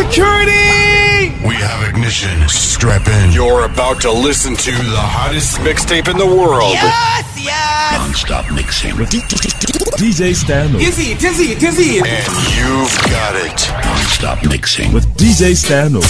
Security! We have ignition. Strap in. You're about to listen to the hottest mixtape in the world. Yes, yes! Non-stop mixing with DJ Stano. Dizzy! And you've got it. non-stop mixing With DJ Stano.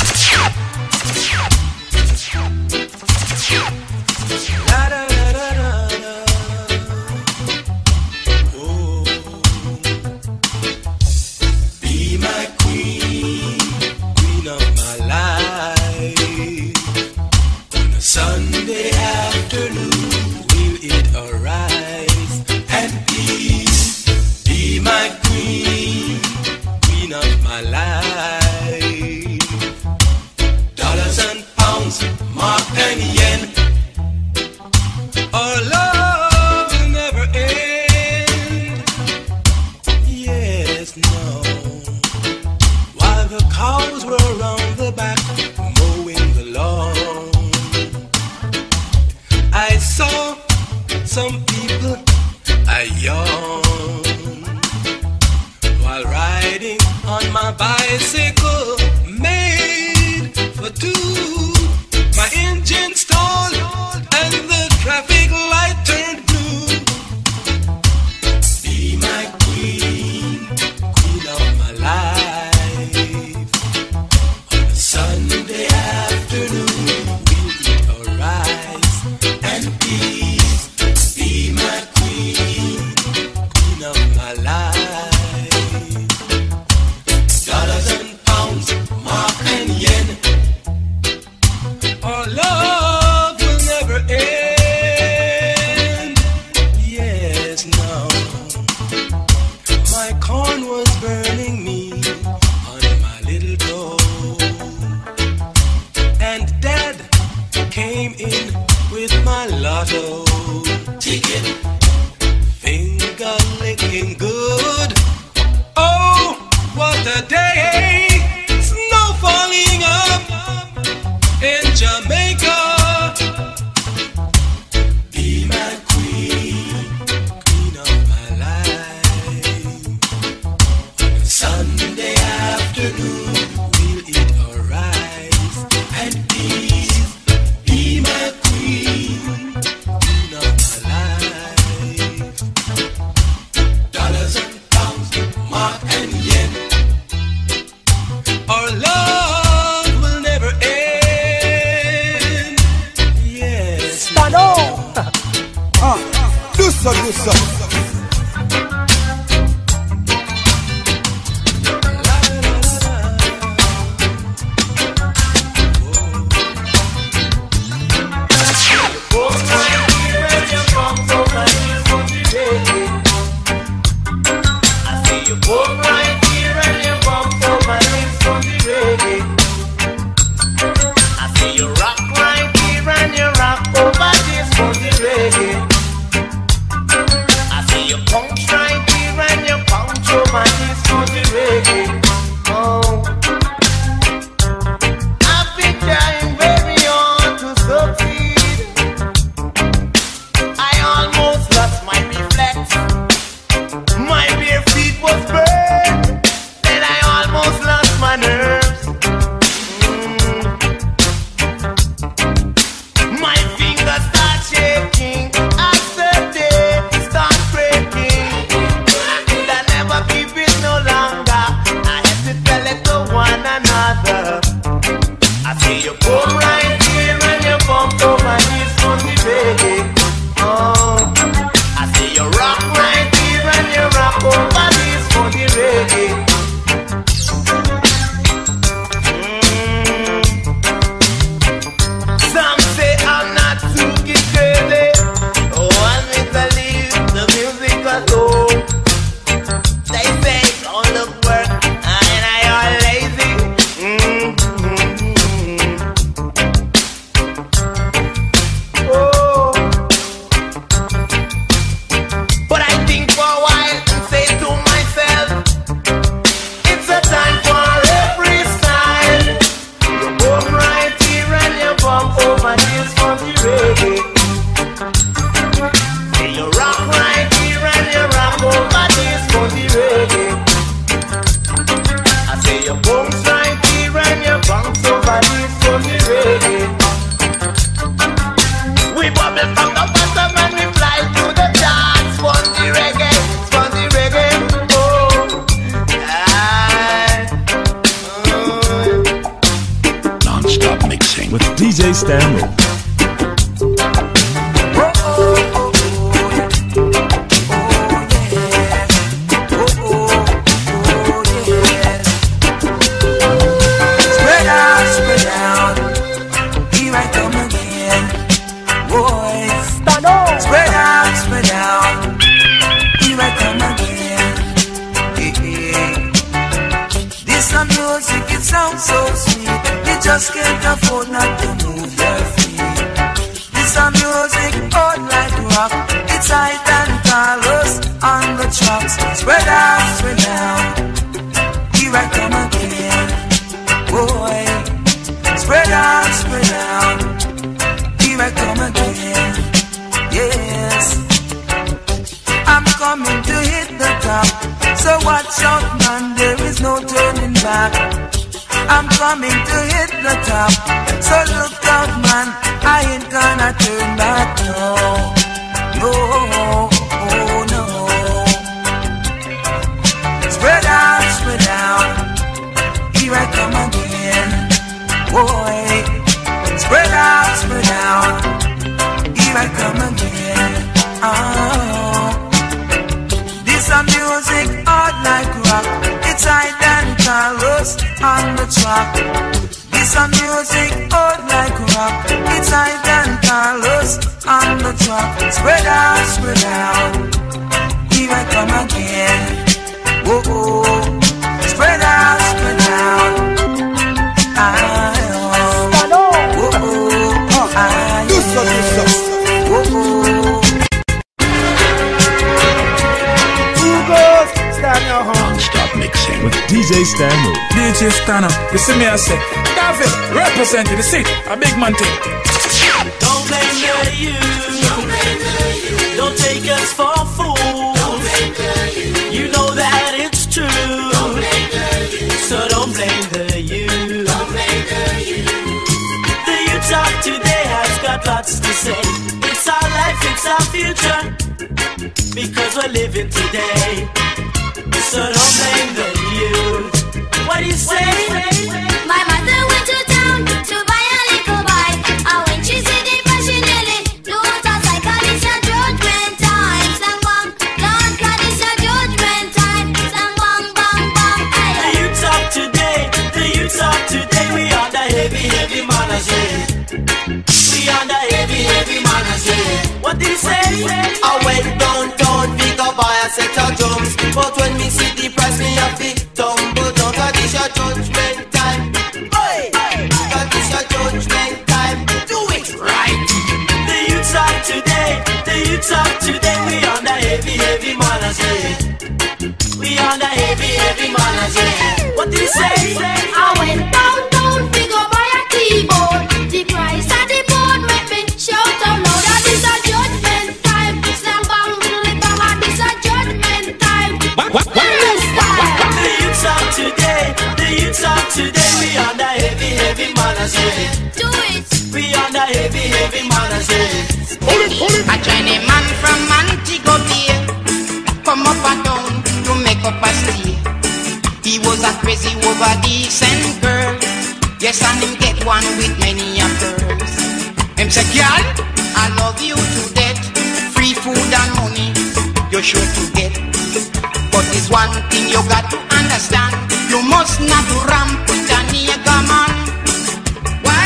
Be my queen, queen of my life. On a Sunday afternoon, will it arise? And please be my queen, queen of my life. Dollars and pounds, mark and yen. Our love will never end. Yes, no. While the cows were around the back mowing the lawn, I saw some people I yawned while riding on my bicycle made for two. My engine stalled and the traffic light turned blue. Be my queen, queen of my life. On a Sunday afternoon, will it arise? And please be my queen, queen of my life. Dollars and pounds, mark and yen. Our love will never end. Yes, no. My corn was burning me on my little door, and Dad came in with my lotto ticket, finger licking good. Oh, what a day! Snow falling up in Jamaica. Be my queen, queen of my life. On a Sunday afternoon, will it arise? And please be my queen, queen of my life. Dollars and pounds, mark and yen. Our love will never end. Yes. Stano! Do so. DJ Stano. Just can't afford not to move your feet. This a music hot like rock. It's high and Carlos on the tracks. Spread out, spread out. Here I come again. Boy, spread out, spread out. Here I come again. Yes, I'm coming to hit the top. So watch out, man, there is no turning back. I'm coming to hit the top, so look out, man, I ain't gonna turn back, no, no, oh, no. Spread out, here I come again, boy. Spread out, here I come again, oh. This a music hard like rock, it's high than Carlos on the track. This a music hot like rock. It's high than Carlos on the track. Spread out, here I come again. Whoa, whoa. Spread out, whoa, Non-stop mixing with DJ Stano. DJ Stano, you see me I say, David, representing the city, a big man thing. Don't blame the youth, don't take us for fools. You know that it's true, so don't blame the youth. The youth of today has got lots to say. It's our life, it's our future, because we're living today. So don't blame the youth. What do you say? My mother went to town to buy a little bike. And when she said it, she nearly lost her sight. 'Cause it's a judgment time. Slam bang, Lord God, it's a judgment time. Slam bang, bang, bang. The youth of today, we are the heavy, heavy management. We are the heavy, heavy management. What did he say? I went downtown, pick up by a set of drums. But when me see the price, me have to tumble down. 'Cause it's your judgment time. Hey, 'cause it's your judgment time. Do it right. The youths of today, we on the heavy, heavy management. We on the heavy, heavy management. What did he say? I went downtown, pick up by a keyboard. The price of the board make me shout out loud. That is a judgment time. Slam bang, bang, bang. This a judgment time. The youths of today, we on the heavy, heavy management. Do it. We on the heavy, heavy management. A journeyman from Montego Bay come up and down to make up a stay. He was a crazy over decent girl. Yes, and him get one with many a girls. Him say, girl, I love you to death. Free food and money, you're sure to get. But there's one thing you got to understand. You must not ramp with a nigga man. Why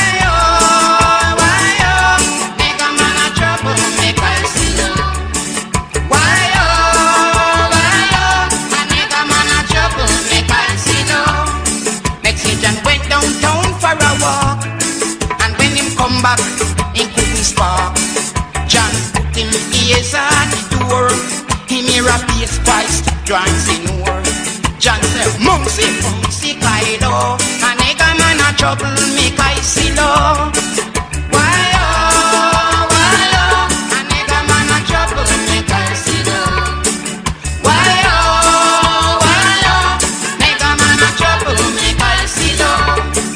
oh, nigga man a trouble, make I see you. Why oh, a nigga man a trouble, make I see you. Next day John went downtown for a walk, and when him come back, he couldn't spark. John put him ears at the door. He hear a bass voice dancing over. John said, Mumsy, Kaido. A nigga man a trouble, make I see low. Why oh, a nigga man a trouble, make I see low. Why oh, nigga man a trouble, make I see low.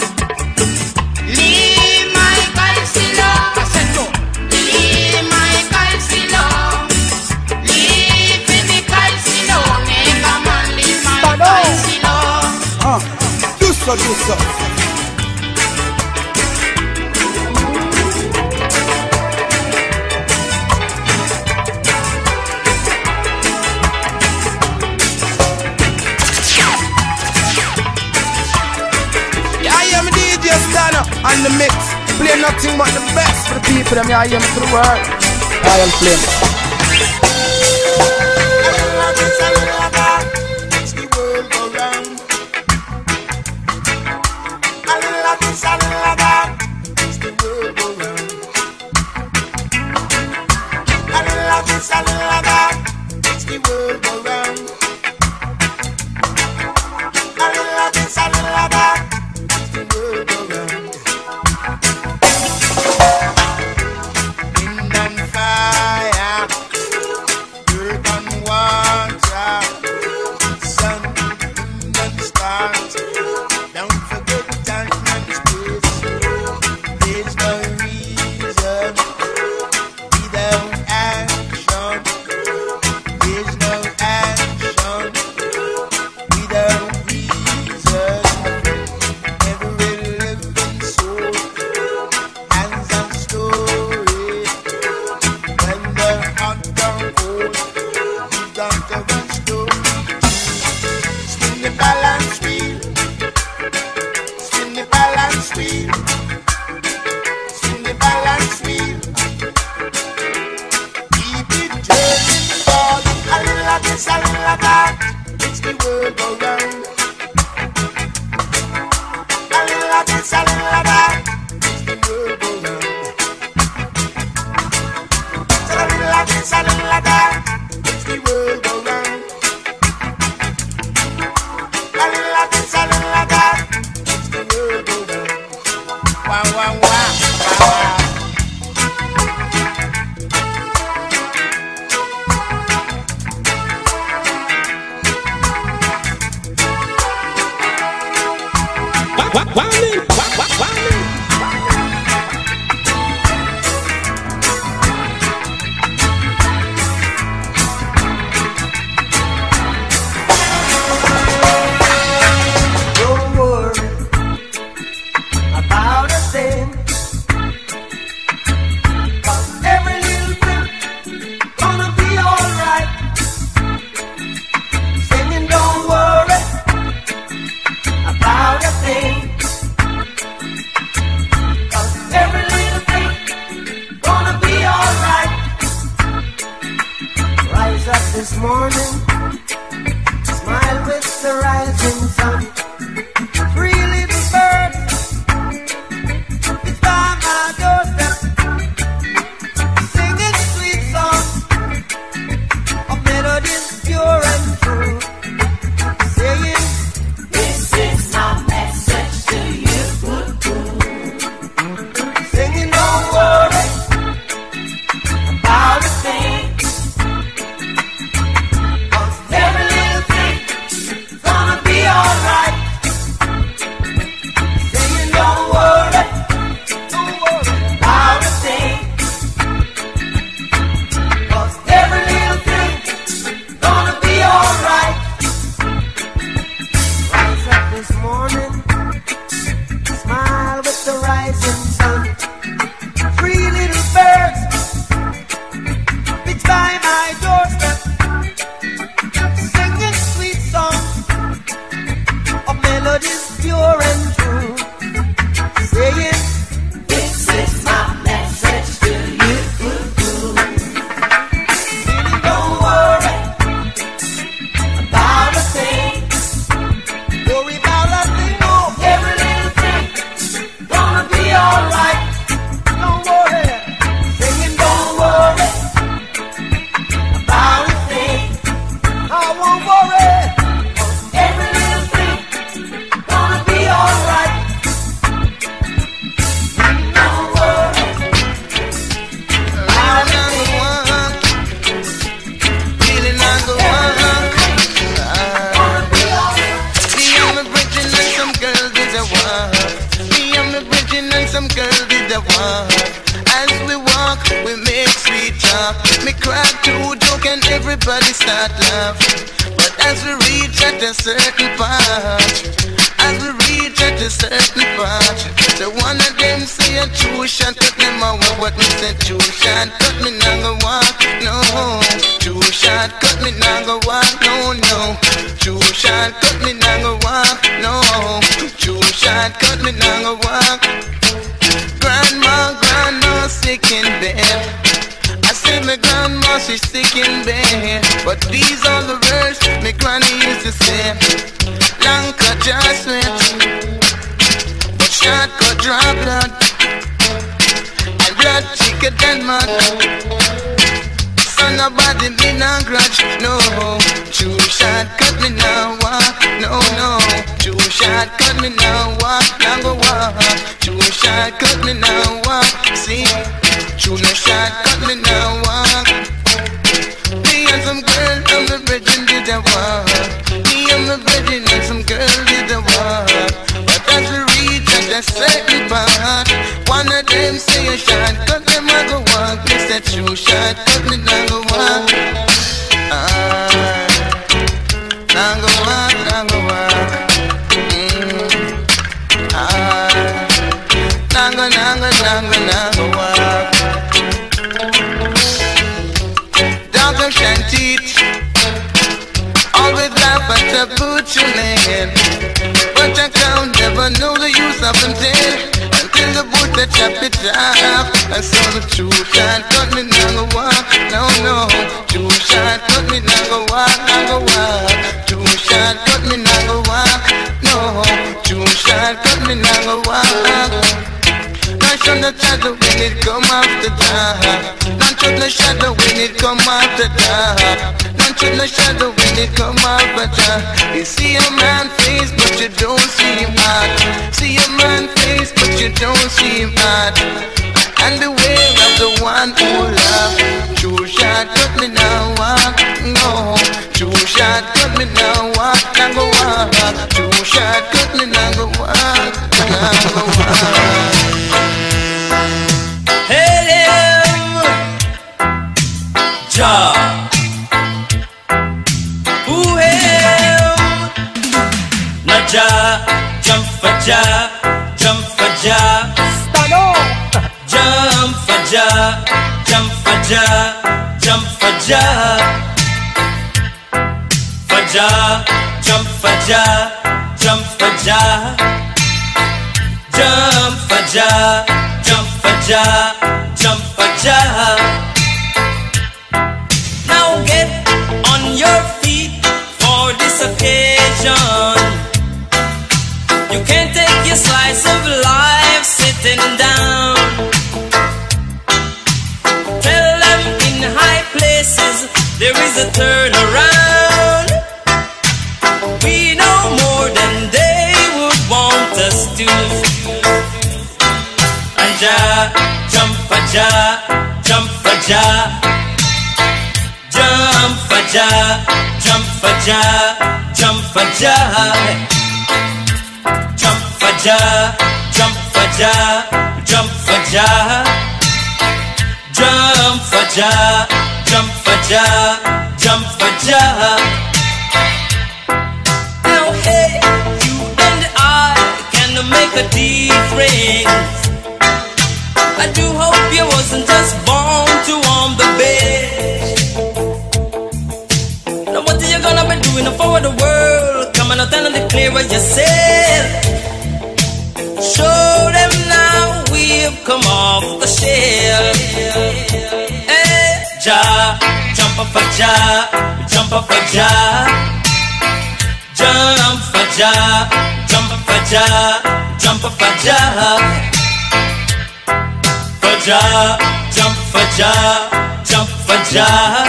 Leave my guy see low. I said no. Leave my guy see low. Leave me guy see low. Nigga man leave my guy see low. Do so. DJ Stano on the mix. Play nothing but the best for the people that me I am to the world. Royal Flame. Makes the world go round. A little this, a little that makes the world go round. A little this, a little that makes the world go round. A little this, a little that makes the world go round. Wind and fire, earth and water, sun, moon and stars. Don't forget time and space. There's no reason without action. There's no action without reason. Every living soul has a story. When they're hot or cold, you've got to have a story. Spin the balance wheel. Spin the balance wheel. Spin the balance wheel. Keep it turning forward. A little of this, a little of that. Makes the world go round. A little of this, a little of that. Makes the world go round. So a little of this, a little of that. Makes the world go round. A little of this, a little of that. Makes the world go round. Wow, wow, wow, wow, wow. Don't worry about a thing, 'cause every little thing gonna be alright. Singing, don't worry about a thing, 'cause every little thing gonna be alright. Rise up this morning, smile with the rising sun. Three little birds, it's by my doorstep, singing sweet songs of melodies pure and true, saying, this is my message to you. Singing, don't worry about a thing, 'cause every little thing gonna be alright. Saying, don't worry about a thing, 'cause every little thing gonna be alright. Rise up this morning, smile with the rising sun. Three little birds, it's by my doorstep, singing sweet songs of melodies pure and true, saying, this is my message to you. Really don't worry about a thing. Worry about a thing, oh. Every little thing gonna be alright. Don't worry. Singing, don't worry about a thing. I won't worry, 'cause every little thing gonna be alright. Don't worry about a thing. Feeling like a one. Gonna be alright. Me and my brethren and some girls is a one. Me and my brethren and some girls is a one. As we walk, we make sweet talk. Me crack to joke and everybody start laughing. But as we reach at a certain part, as we reach at a certain part, the one of them say a true shot, cut them away. What me say true shot, cut me not go walk, no. True shot, cut me not go walk, no, no. True shot, cut me not go walk, no. True shot, cut me not go walk. my grandma, she sick in bed. But these are the words my granny used to say. Long cut just sweat, but short cut draw blood, and blood thicker than mud. So nobody me no grudge, no. Two shot cut me now walk, no, no. Two shot cut me now walk, now go walk. Two shot cut me now walk, see. Two no shot cut me now walk. Me and some girl on the bridge and did the walk. Me and my bridge and some girl did the walk. But as we reach at that certain part, one of them say a shot cut them I go walk. Me said two shot cut me now go walk. Now go walk, now go walk. Now go walk. Dog of Shantit, always laugh at the butcher man. But I can't never know the use of them tail until the butcher chop it off. And so the two shot cut me now go walk. No, no, two shot cut me now go walk, now go walk. Two shot cut me now go walk. No, two shot cut me now go walk. Not show the shadow when it come off the top. Not show the shadow when it come off the top. Not show the shadow when it come off the top. You see a man face but you don't see him heart. See a man face but you don't see him heart. And beware of the one who love. Two shot cut me now walk, no. Two shot cut me now walk, now go walk. Two shot cut me now go walk, now go walk. Hail him, Jah. Who hail? Na Jah, jump for Jah, jump for Jah. Stano. Jump for Jah, jump for Jah, jump for Jah. For Jah, jump for Jah, jump for Jah. Jump for Jah, jump for Jah, jump for Jah. Now get on your feet for this occasion. You can't take your slice of life sitting down. Tell them in high places there is a turnaround. We know more than they would want us to. And Jah, jump for Jah, jump for Jah. Jump for Jah, jump for Jah, jump for Jah. Jump for Jah, jump for Jah, jump for Jah. Jump for Jah, jump for Jah, jump for Jah. Now hey, you and I can make a difference. I do hope you wasn't just born to warm the bed. Now what are you gonna be doing for the world? Come on out and declare yourself. Show them now we've come off the shelf. Hey, Jah, jump up for Jah, jump up for Jah. Jump for Jah, jump up for Jah, jump up for Jah. For Jah, jump for Jah, jump for Jah.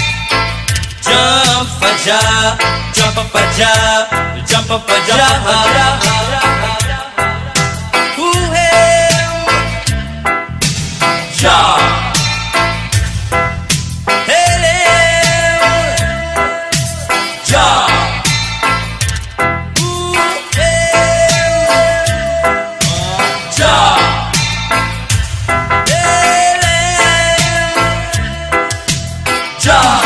Jump for Jah, jump up for Jah, jump up for Jah. Who hail? Jah. Hail him, Jah. Who hail? Jah. Hail him, Jah.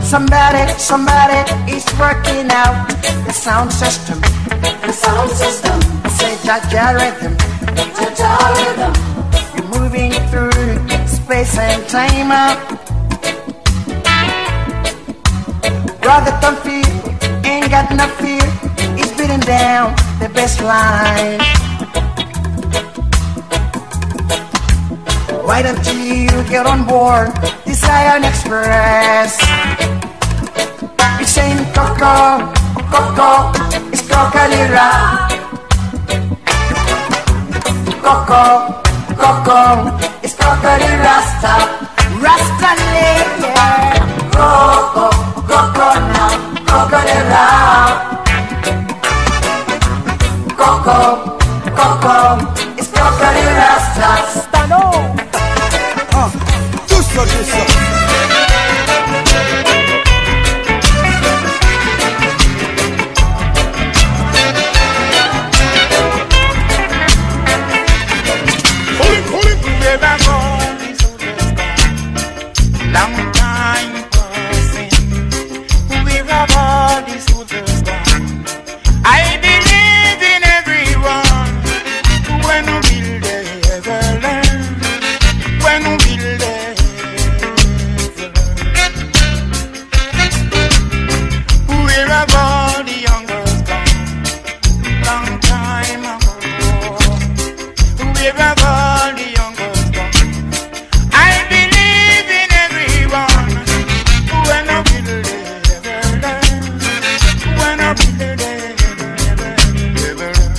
Somebody is working out the sound system. The sound system. Say Jaja rhythm. Jaja rhythm. You're moving through space and time. Brother don't feel, ain't got no fear. He's beating down the best line. Why don't you get on board this Iron Express? It's saying Coco, Coco, it's Cocalera. Coco, Coco, it's Cocalera Rasta. Rasta yeah. Coco, Coco now, Cocalera. Coco, Coco, it's Cocalera Rasta. Stano. Do so. Long time passing, we have all these soldiers gone. I believe in everyone. When will they ever learn? When will they ever learn? Where have all the young girls gone? Long time ago. Where have all the young girls gone? I believe in everyone. When will they ever learn? When will they ever learn?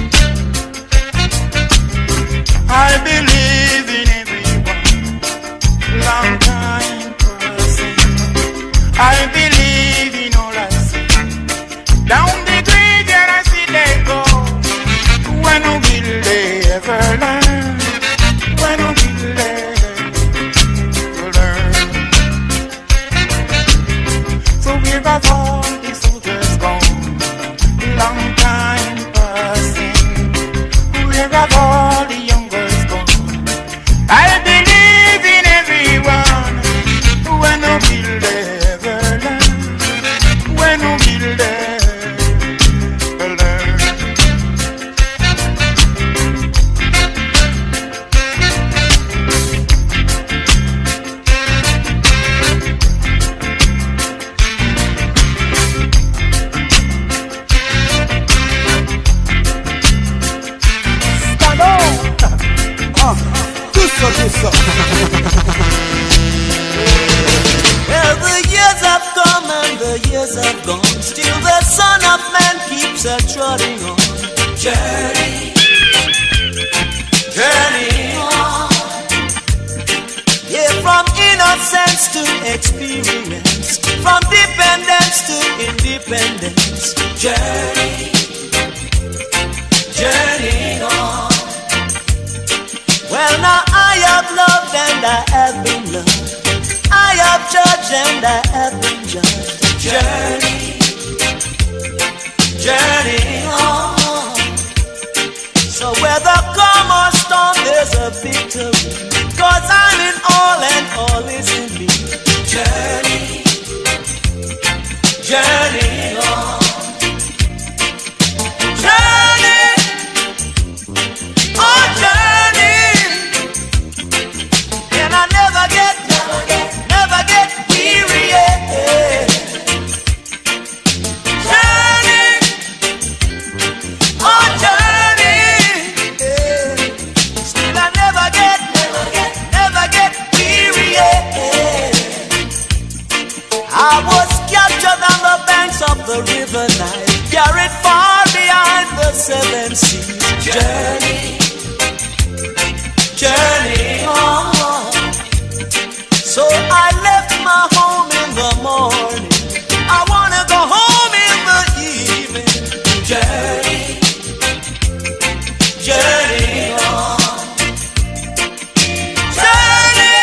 I believe in everyone. Long time passing. I believe in all I see. Down the graveyard I see they go. When will they ever learn? When will they ever learn? So where have all the soldiers gone? Long time passing. Where have all the young girls gone? I believe in everyone. When will they ever learn? When will they ever learn? Do so. Well, the years have come and the years have gone. Still the Son of Man keeps trotting on. Journey, journey on. Yeah, from innocence to experience, from dependence to independence. Journey, journey on. Well, now I have loved and I have been loved. I have judged and I have been judged. Journey, journey on. So whether come or storm, there's a victory. 'Cause I'm in all and all is in me. Journey, journey on. Journey, oh journey. And I never get weary, yeah. Journey, oh journey, yeah. Still I never get weary, yeah. I was captured on the banks of the river Nile, carried far behind the seven seas. Journey, journey on. So I left my home in the morning. I wanna go home in the evening. Journey, journey on. Journey,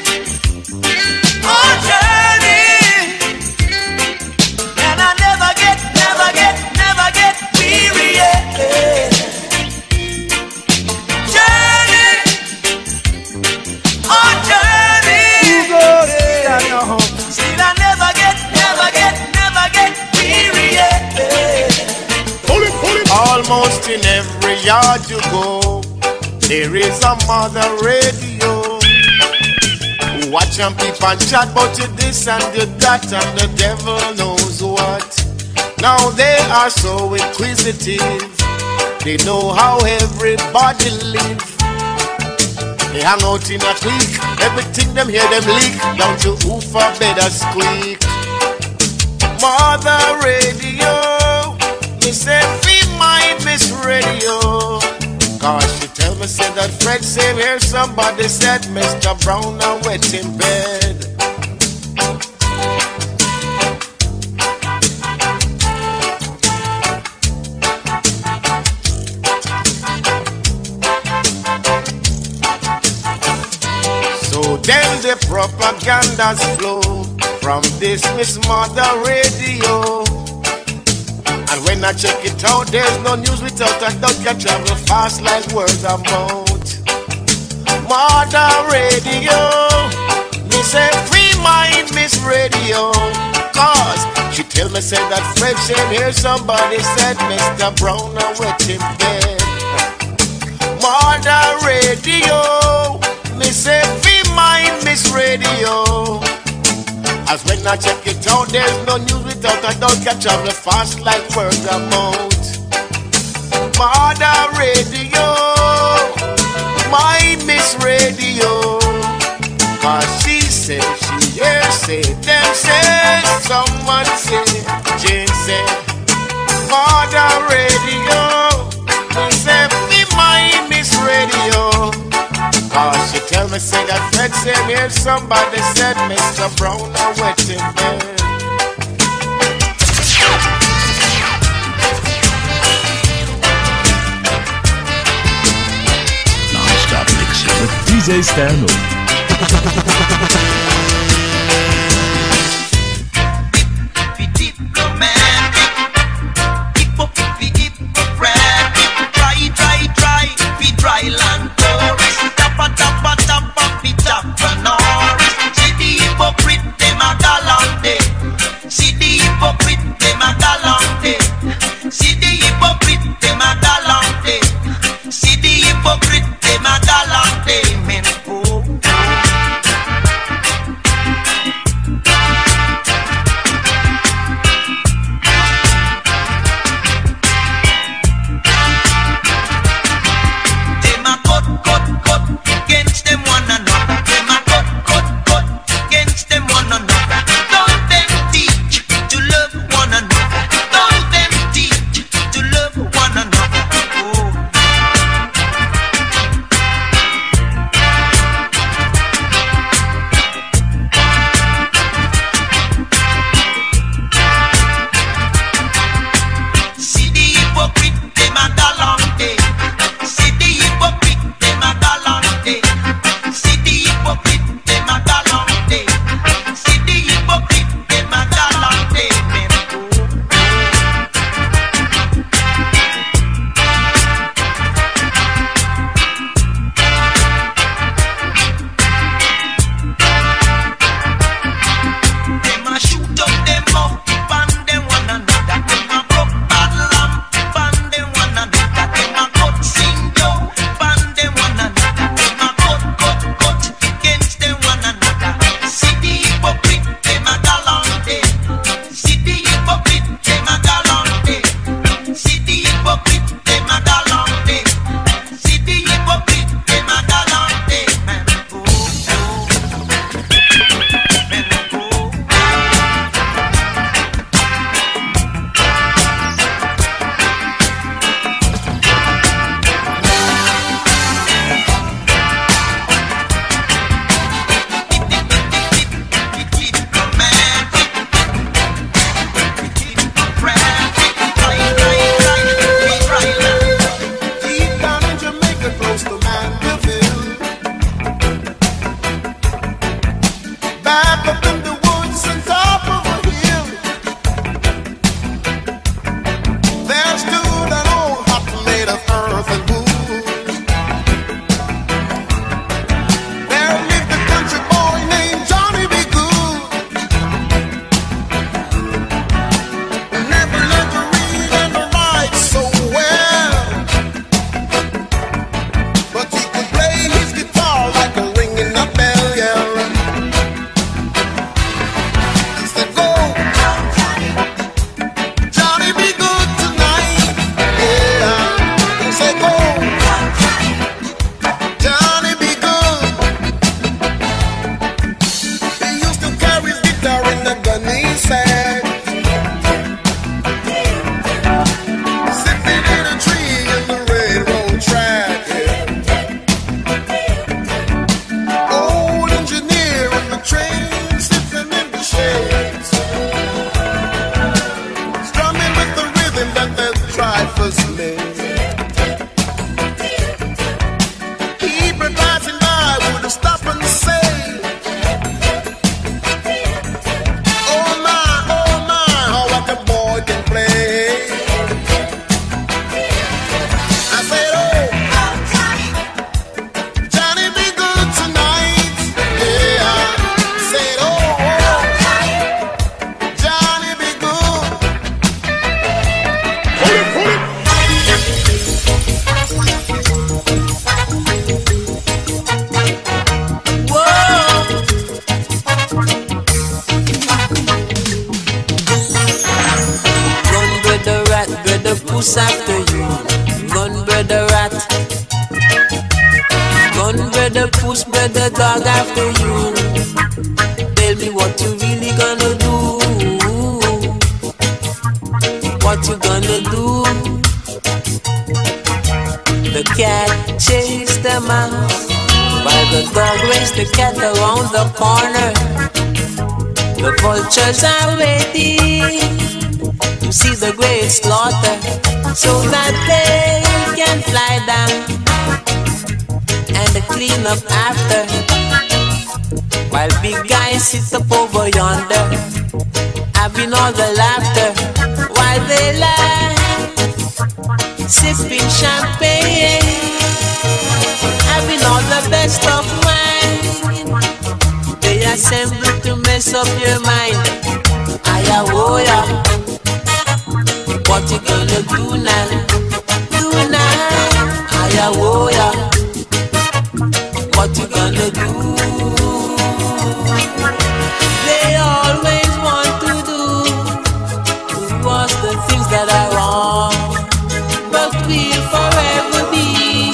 oh journey. And I never get weary, yeah. Journey, Almost in every yard you go, there is a mother radio. Watch and people chat about you this and you that, and the devil knows what. Now they are so inquisitive, they know how everybody live. They hang out in a clique, everything them hear them leak, down to oof or better squeak. Mother radio, me say free my Miss Radio. Cause she tell me say that Fred same here, somebody said Mr. Brown are wet in bed. So then the propagandas flow from this Miss Mother Radio. And when I check it out, there's no news without a doubt can travel fast like word of mouth. Mother Radio, me say free mind Miss Radio. Cause she tell me say that Fred same here, somebody said Mr. Brown are wet in bed. Mother Radio, me say free mind Miss Radio. As when I check it out, there's no news without a doubt can travel fast like word of mouth. Mother Radio, my Miss Radio. Cause she say, she hear say, them say, someone say, Jane say. Mother Radio, me say, be my Miss Radio. Cause she tell me say that Fred same here, somebody said Mr. Brown are wet in bed. Non-stop mixing with DJ Stano. sad. Sitting in a tree in the railroad track. Old engineer on the train sitting in the shade, strumming with the rhythm that the drivers made. People passing by would stop and say, oh my, how what the boy can play. I said, oh, Johnny be good tonight. Yeah, I said, oh, Johnny be good. Run, brother rat, brother puss after you. Run, brother rat. Run, brother puss, brother dog after you. Tell me what you really gonna do. What you gonna do? The cat chased the mouse, while the dog raced the cat around the corner. The vultures are waiting to see the great slaughter, so that they can fly down and clean up after. While big guys sit up over yonder, having all the laughter, while they lie, sipping champagne, having all the best of wine. They assemble to mess up your mind. Ayawoya, what you gonna do now? Do now, Ayawoya, what you gonna do? They always want to do us the things that are wrong, but we'll forever be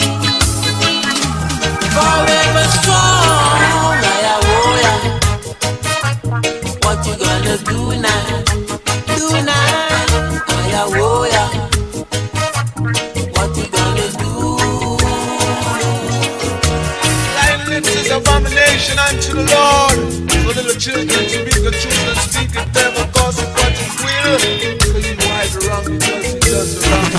forever strong. Ayawoya, what you gonna do now? Do now, Ayawoya, what you gonna do? Life is abomination unto the Lord. For little children speak the truth and speak it never cause it what it will. Because he wise around because he does around.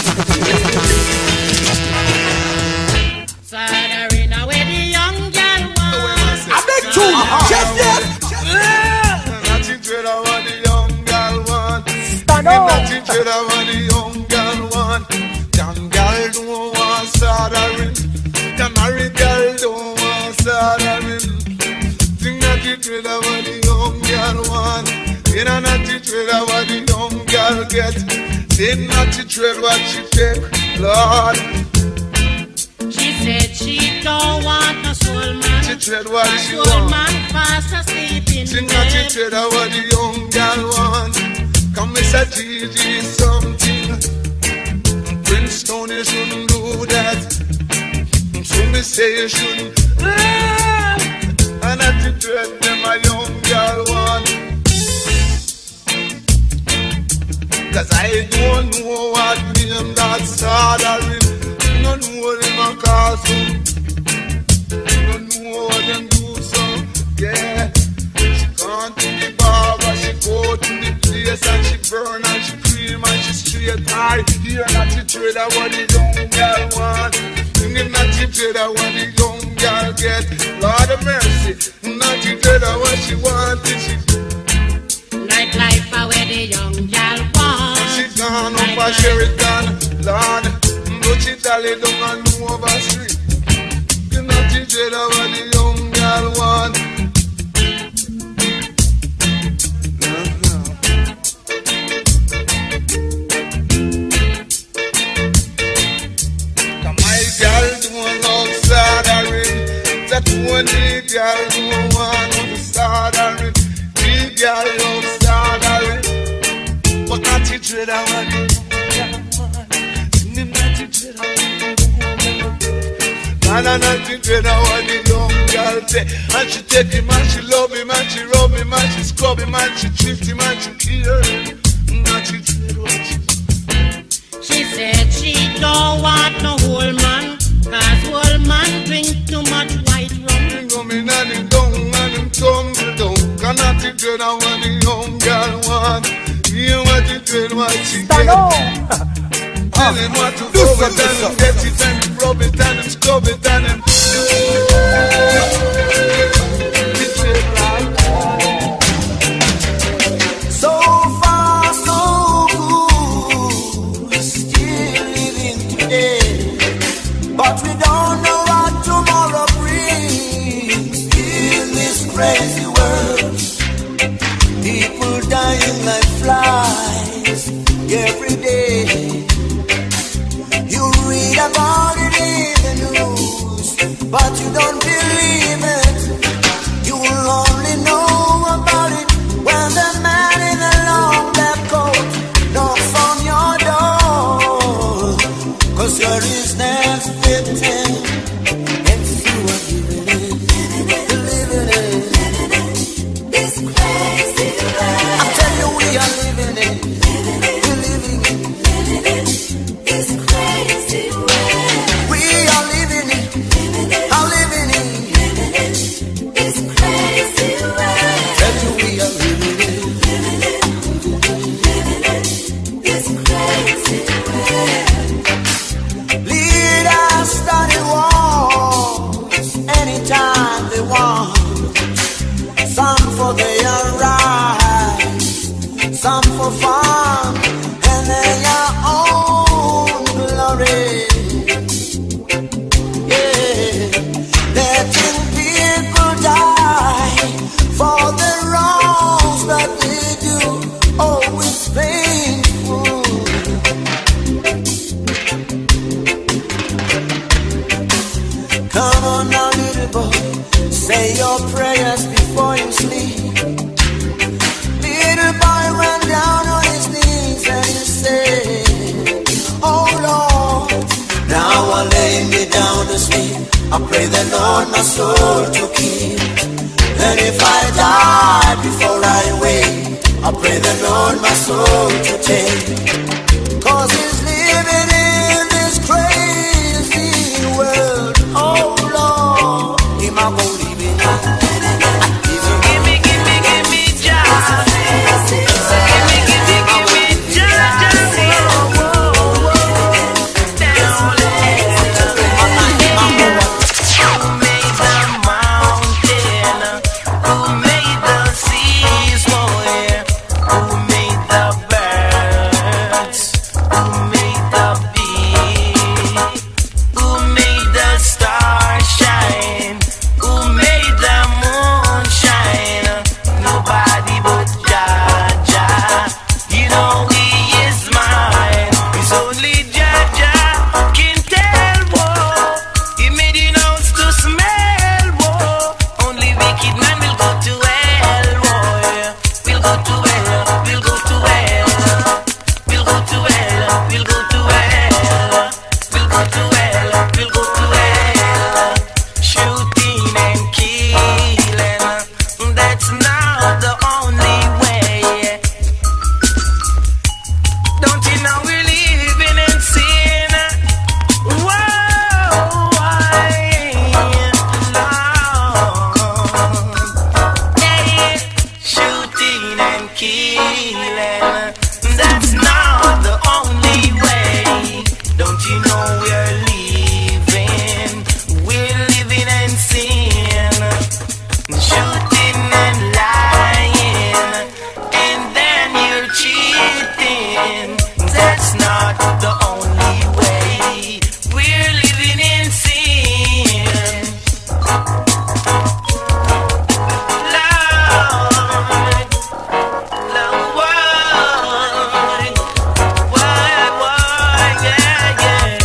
Fathering away the young girl was. I beg to just yet. Nothing to the one the young girl want. Nothing to the one the young girl want. Young girl don't want soldering. The married girl don't want soldering. Think nothing to the one the young girl want. You know nothing to the what the young girl get. Think nothing to what she take, Lord. She said she don't want no soul man. She tread what she soul want. man fast asleep in She bed. not tread what the young girl want. Come Mr. DJ something. Princeton you shouldn't do that. So me say you shouldn't. And I tread them a young girl want. Cause I don't know what name that soldering. Don't know them a call some. Don't know what them do some. Yeah. She gone to the barber, she go to the place and she burn and she cream and she straight high. Here not the trader what the young girl want. Here not the trader what the young girl get. Lord of mercy, not the trader what she want. She Nightlife where the young girl want. She gone up a Sheraton, Lord. But she tally down and do over street. You not the trader what the young girl want. Only girl who want to start her. Big girl love starter. But not the dread I want. Not the dread I want. And I nothing dread I want the young girl say. And she take him and she love him and she rub him and she scrub him and she treat him and she kill him. And she dread what she said she don't want no old man, cause old man drink too much white rum. Rum in and him down and him tumble down. And nothing dread I want the young girl want. You want to dread what she get. Tell him what to go with and him get it and him rub it and him scrub it and him. So far so good, still living today, but we don't know what tomorrow brings in this crazy world. People dying like flies every day. You read about it in the news, but you don't believe it. You will only know about it when the man in the long black coat knocks on your door. Cause you're his next victim, and you are living it, this crazy life. I tell you we are living it, we're living it, this crazy life. We are living it, I'm living it, this crazy life. Tell you we are living it, this crazy life. Leaders started wars anytime they want. Some for their rights, some for fun, and their own glory. Yeah, letting people die for the wrongs that they do. Oh, it's painful. Come on now, little boy, say your prayers before you sleep. Little boy went down on his knees and he said, oh Lord, now I lay me down to sleep. I pray the Lord my soul to keep. And if I die before I wake, I pray the Lord my soul to take. Cause he's living in this crazy world. Oh Lord, he might go living. Give me job. Give me job. Down there. Who made the mountain? Who made the seas, boy? Who made the birds? Who made the bees? Who made the stars shine? Who made the moon shine? Nobody but Jah Jah. You know he is mine. It's only Jah Jah can tell, whoa. He made the nose to smell, whoa. Only wicked man will go to hell, whoa. We'll go to hell, we'll go to hell. We'll go to hell, we'll go to hell. We'll go to hell, we'll go to hell. Shooting and killing, that's not the only way. Don't you know we're living in sin? Whoa, Lord. Yeah, shooting and killing, that's not the only way. Don't you know we're living in sin, shooting and lying, and then you're cheating. That's not the only way. We're living in sin. Lord, Lord, yeah, yeah.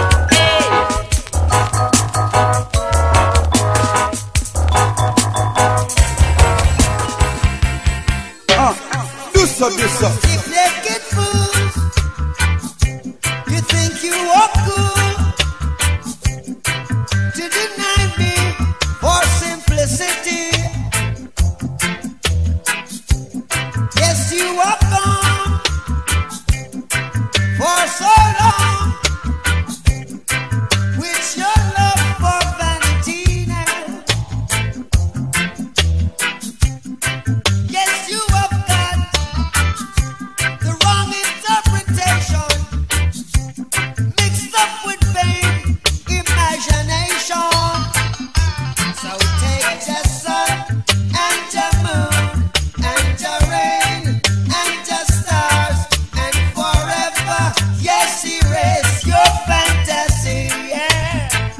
Hey. Do so. If they get fools, you think you are good to you have gone for so long with your love for vanity now. Yes, you have got the wrong interpretation mixed up with vain imagination. So take your sun and your moon and your rain and your stars and forever, yes, erase your fantasy, yeah.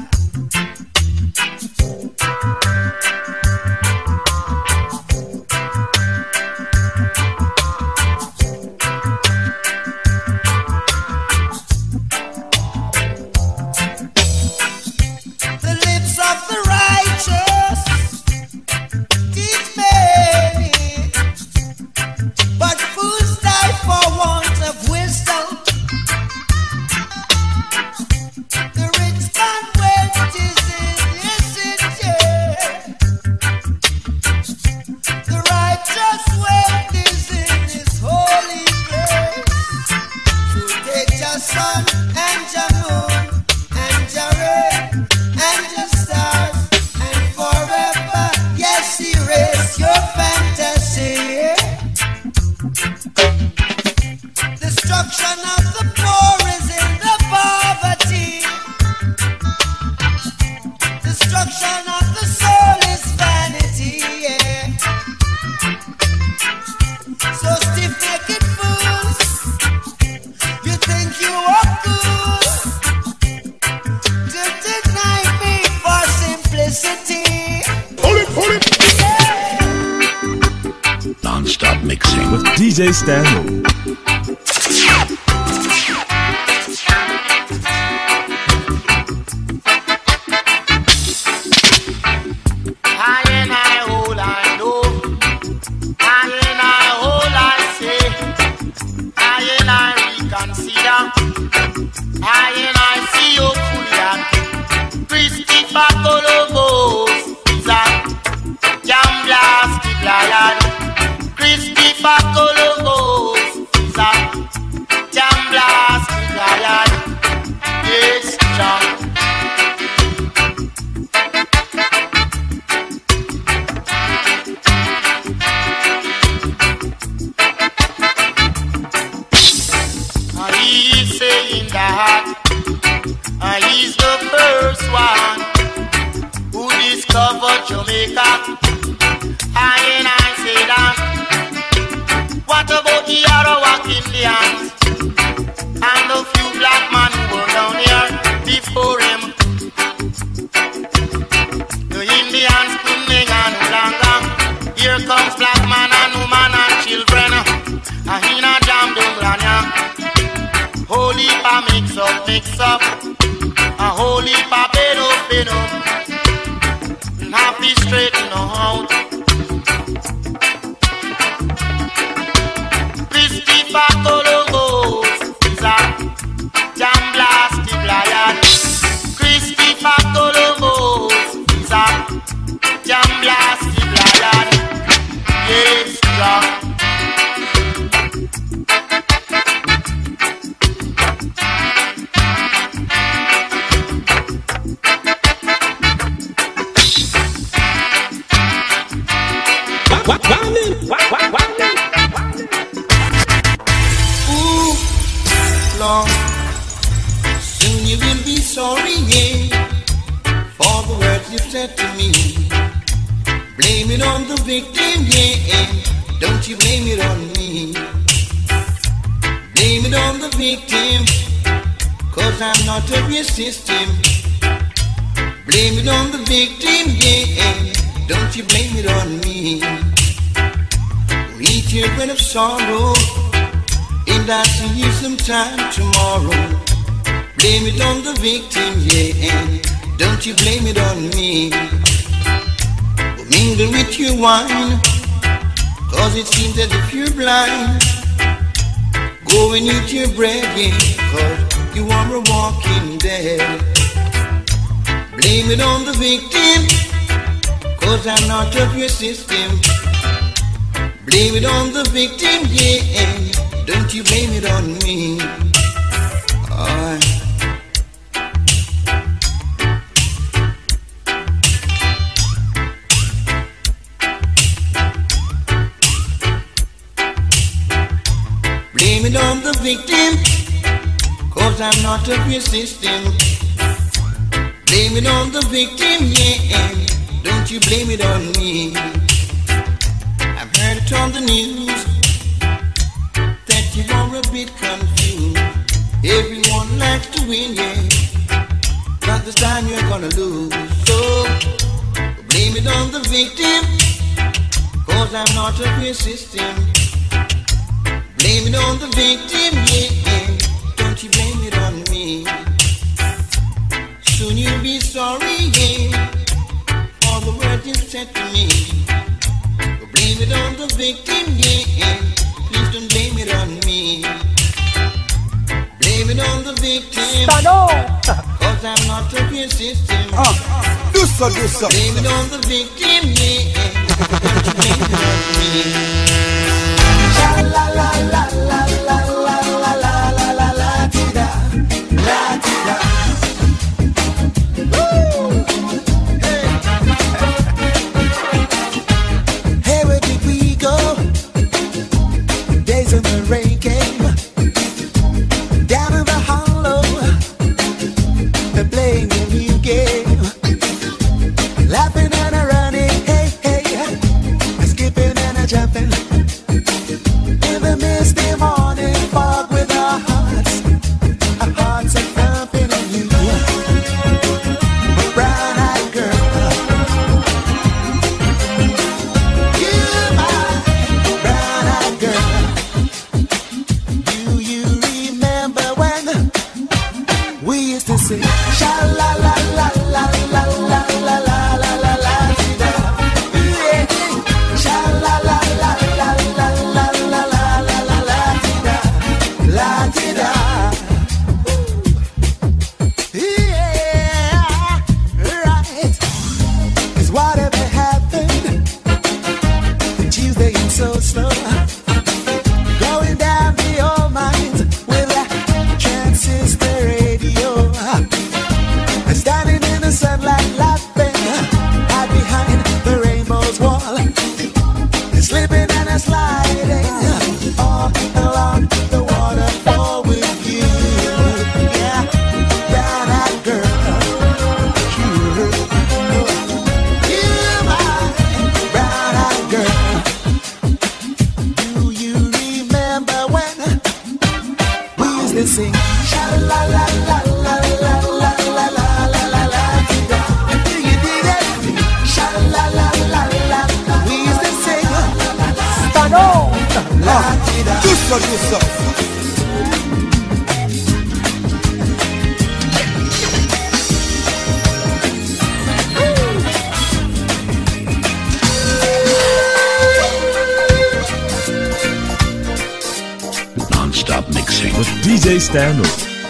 The lips of the righteous teach many, but fools die for want of wisdom. The rich man went is in yeah. The righteous went is in his holy place. So take your sun and your moon and your rain and your stars and forever, yes, erase your fantasy, yeah. Destruction of the poor is in the poverty. Destruction of the soul is vanity, yeah. So stiff-necked fools, you think you are good to deny me for simplicity. Non-stop mixing with DJ Stano. I and I all I know, I and I all I say, I and I reconsider, I and I see you fully and Christopher Columbus is a jam blasted lion. Christopher Columbus is a jam blasted lion. Yes, John. He's saying that he's the first one who discovered Jamaica. And I say that. What about the Arawak Indians and the few black men who were down here before him? The Indians Kunming and Ulanga. Here comes black man and woman and children. Ahina jam dunglanya. Holy pa mix up. A holy pa beno. Happy straighten out. Christopher Columbus is a jam blasted lion. Christopher Columbus is a jam blasted lion. Yes, John. Ooh, Lord, soon you will be sorry, yeah, for the words you've said to me. Blame it on the victim, yeah, don't you blame it on me. Blame it on the victim, 'cause I'm not of your system. Blame it on the victim, yeah, don't you blame it on me. We children of sorrow, and I see you sometime tomorrow. Blame it on the victim, yeah, don't you blame it on me. Mingle with your wine, 'cause it seems as if you're blind. Go and eat your bread, yeah, 'cause you are a walking dead. Blame it on the victim, 'cause I'm not of your system. Blame it on the victim, yeah. Don't you blame it on me. Blame it on the victim, 'cause I'm not of your system. Blame it on the victim, yeah. Don't you blame it on me. I've heard it on the news that you are a bit confused. Everyone likes to win, yeah, but this time you're gonna lose. So blame it on the victim, 'cause I'm not of your system. Blame it on the victim, yeah. Don't you blame it on me. Soon you'll be sorry, yeah, for the words you said to me. Blame it on the victim, yeah. Please don't blame it on me. Blame it on the victim, Stano, 'cause I'm not of your system. Do so. Blame it on the victim, yeah. Don't you blame it on me. La la la la la la la la la la la tida, la tida. Hey, where did we go? Days when the rain came down in the hollow, they're playing a new game, laughing and a running, hey hey, skipping and a jumping. In the misty morning fog with our hearts are thumping in you. Brown-eyed girl, you're my brown-eyed girl. Do you remember when we used to sing sha-la-la-la-la-la-la-la-la-la-la-la? So slow, going down the old mines with a transistor radio, standing in the sunlight laughing, hide behind the rainbow's wall, slipping and sliding all along the waterfall with you, yeah, brown-eyed girl, you're my brown-eyed girl. To sing sha-la-la-la-la-la-la-la-la-la-la. Do you dig it? Sha-la-la-la-la-la. We used to sing Stano. Do so. Non-stop mixing with DJ Stano.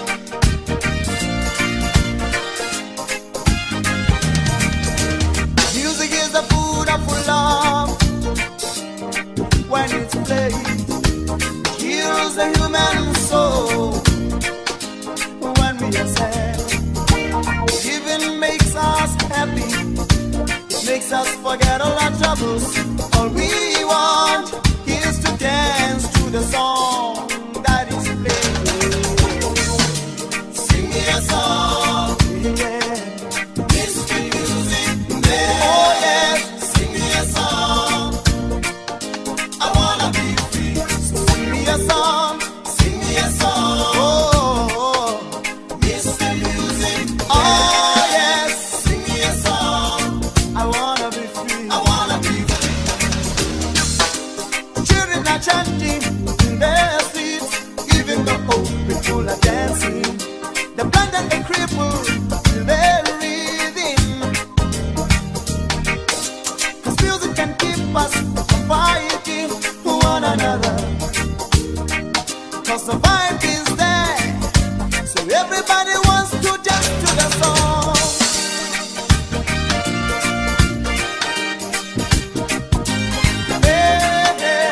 Music is the food of love. When it's played, heals the human soul. When we are sad, giving makes us happy. It makes us forget all our troubles. All we want is to dance to the song that is playing. Sing me a song, yeah. Mr. Music Man. Oh yes, sing me a song. I wanna be free. So sing me a song, sing me a song. Oh, Mr. Music Man. Oh yes, sing me a song. I wanna be free. I wanna be free. Children are chanting in their seats, even the old people are dancing. The blind and the crippled, they're reading. 'Cause music can keep us from fighting one another. 'Cause the vibe is there, so everybody wants to dance to the song. Hey, hey.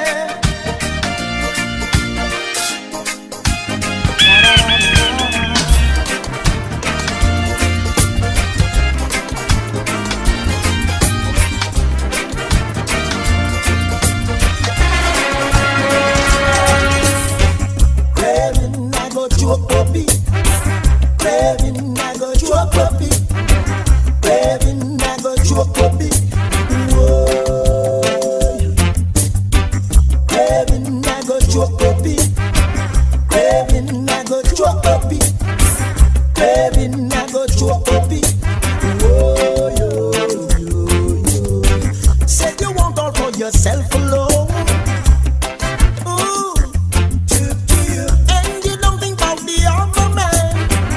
go choke puppy. Craving, I go choke puppy. Craving, I go choke puppy. Whoa, yo, yo, yo. Said you want all for yourself alone. Ooh, and you don't think about the other man.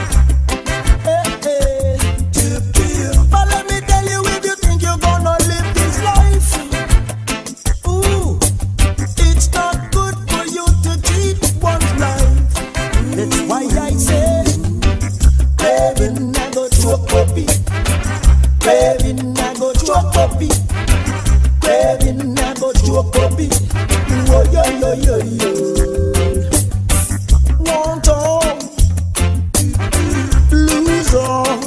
Hey, hey, but let me tell you, if you think you're gonna live this life, ooh, it's not good for you to cheat one's life. That's why I say, craving, I go choke puppy. Craving, I go choke puppy. Craving, I go choke puppy. Oh, yo, yo, yo, yo. Want all, lose all.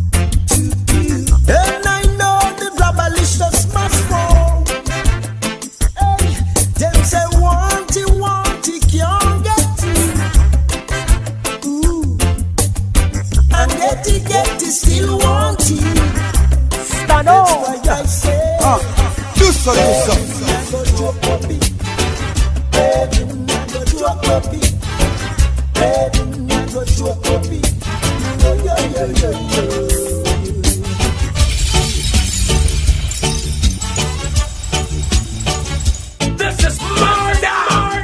And I know the globalicious must fall. Hey, them say want it, can't get it. Ooh, and get it, still want it. Stano. That's why I say, do so. I go choke puppy. Craving, I go choke puppy. Craving, I go choke puppy. Oh, yo, yo, yo, yo. This is murder.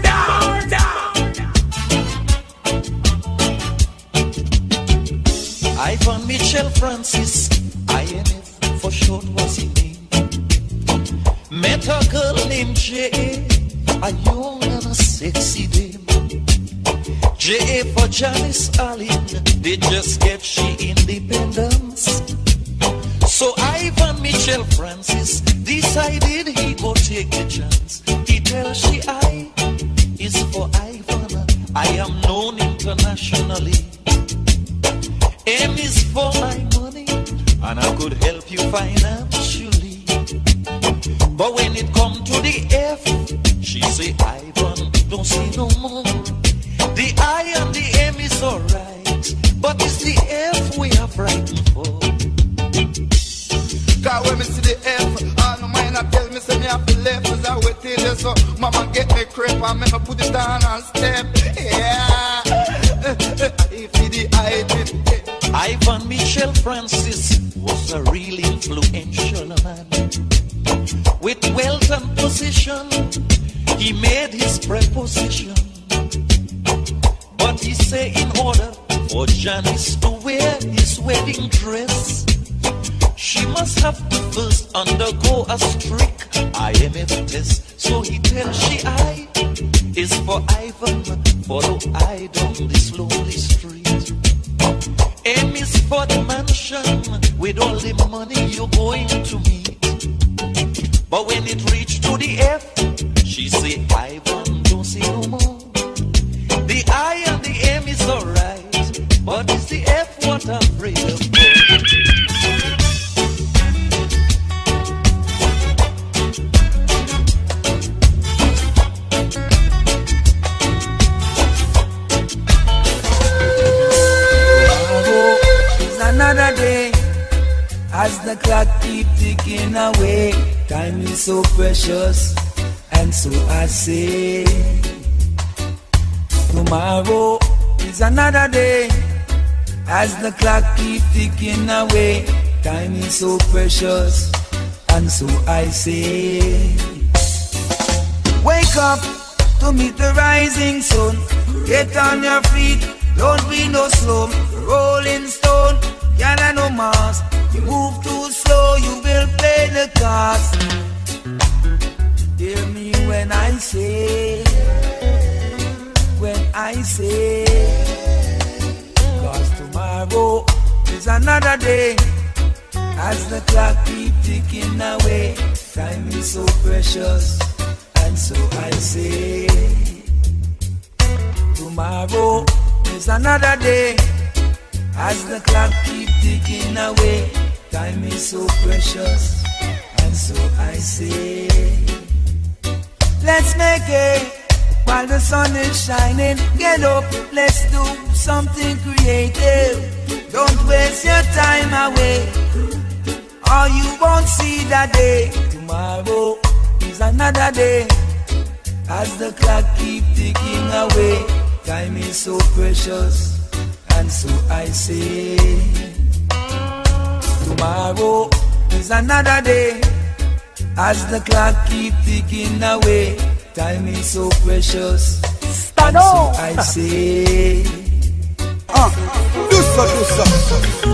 Ivan Michel Francis, IMF for short was his name. Met a girl named J.A., a young and a sexy dame. J.A. for Janice Allen, they just get she independence. So Ivan Michel Francis decided he go take the chance. He tell she I is for Ivan, I am known internationally. M is for my money, and I could help you financially. But when it come to the F, she say, Ivan, don't say no more. The I and the M is alright, but it's the F we are frightened for. Cause when me see the F, all my mind I tell me say me have to left. As I wait till there, so mama get me crepe and me put it down and step. Yeah, if the I Ivan Michel Francis was a really influential man. With wealth and position, he made his preposition. But he say in order for Janice to wear his wedding dress, she must have to first undergo a strict IMF test. So he tells she I is for Ivan, follow I down this lonely street. M is for the mansion with all the money you're going to meet. But when it reached to the F, she say, Ivan, don't say no more. The I and the M is alright, but it's the F what I'm afraid of. Another day, as the clock keep ticking away, time is so precious, and so I say, tomorrow is another day, as the clock keep ticking away, time is so precious, and so I say, wake up to meet the rising sun, get on your feet, don't be no slow, rolling stone. Y'all no mass. You move too slow, you will pay the cost. Hear me when I say, cause tomorrow is another day. As the clock keep ticking away, time is so precious, and so I say, tomorrow is another day. As the clock keep ticking away, time is so precious, and so I say, let's make it while the sun is shining. Get up, let's do something creative. Don't waste your time away, or you won't see that day. Tomorrow is another day. As the clock keep ticking away, time is so precious, and so I say, tomorrow is another day. As the clock keep ticking away, time is so precious, and so I say, do so.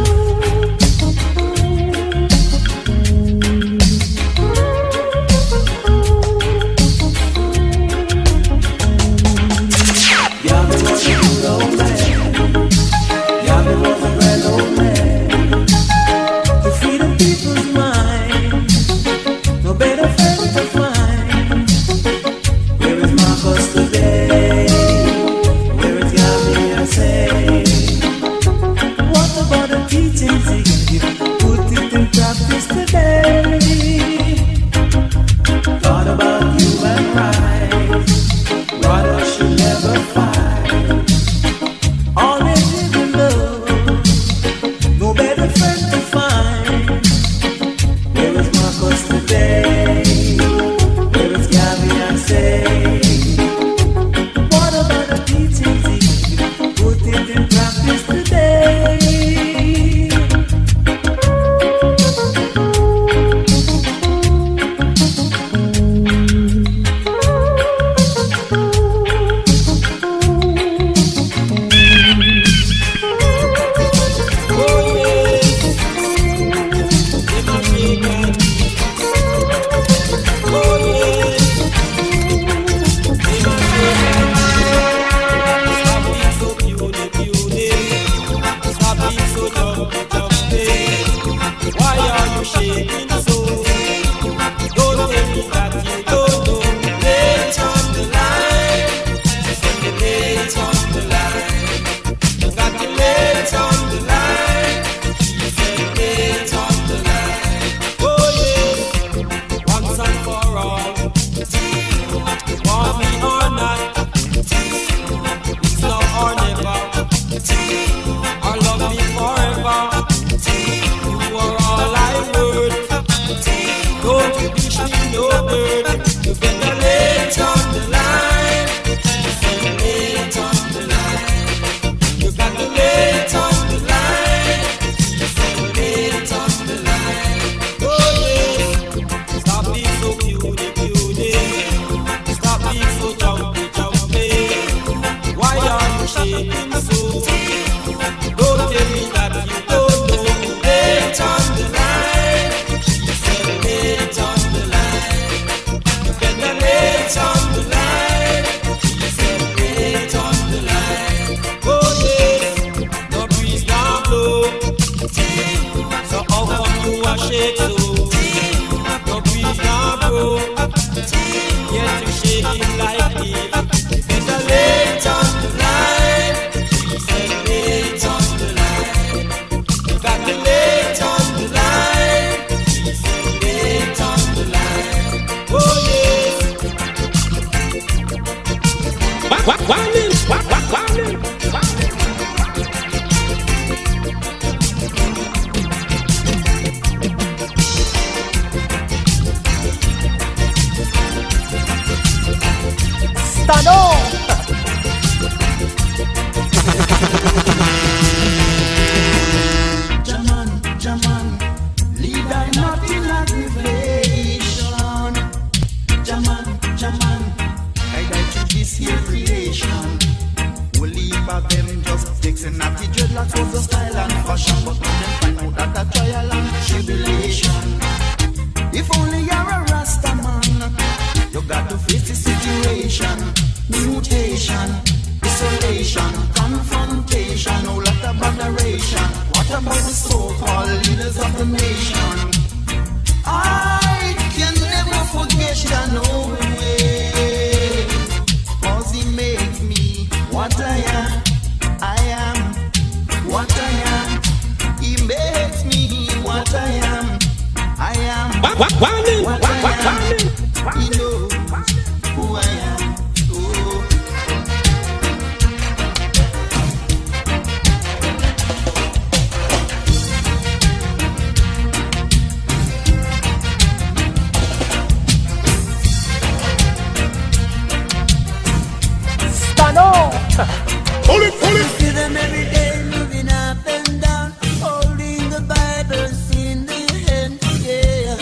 Pull it, pull it. See them every day moving up and down, holding the Bibles in their hand, yeah.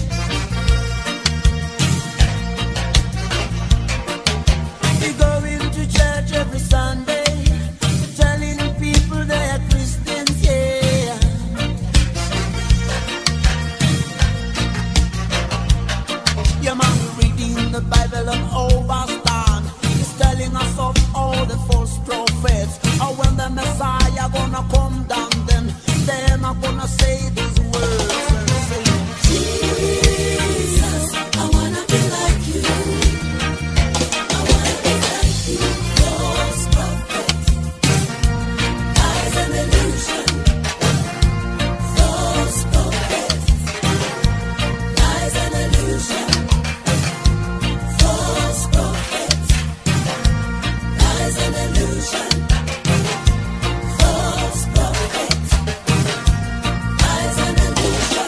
They go into church every Sunday, telling people they are Christians, yeah. Yeah, man, we're reading the Bible and overstand. It's telling us of all the false prophets. Or when the Messiah gonna come down, then them are gonna say these words and say, Jesus, I wanna be like you. I wanna be like you. False prophets, lies and illusion. False prophets, lies and illusion. False prophets, lies and illusion. False prophets, lies and illusion.